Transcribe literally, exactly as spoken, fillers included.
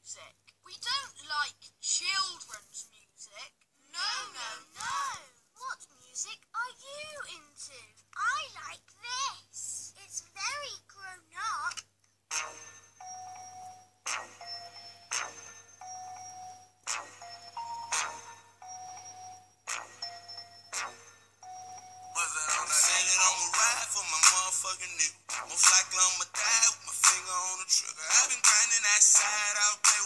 music. We don't like children's music. No, no, no. What music are you into? I like this. It's very grown up. Said it, I'ma ride for my motherfucking nigga. Most likely I'ma die with my finger on the trigger. I've been grinding that side out there.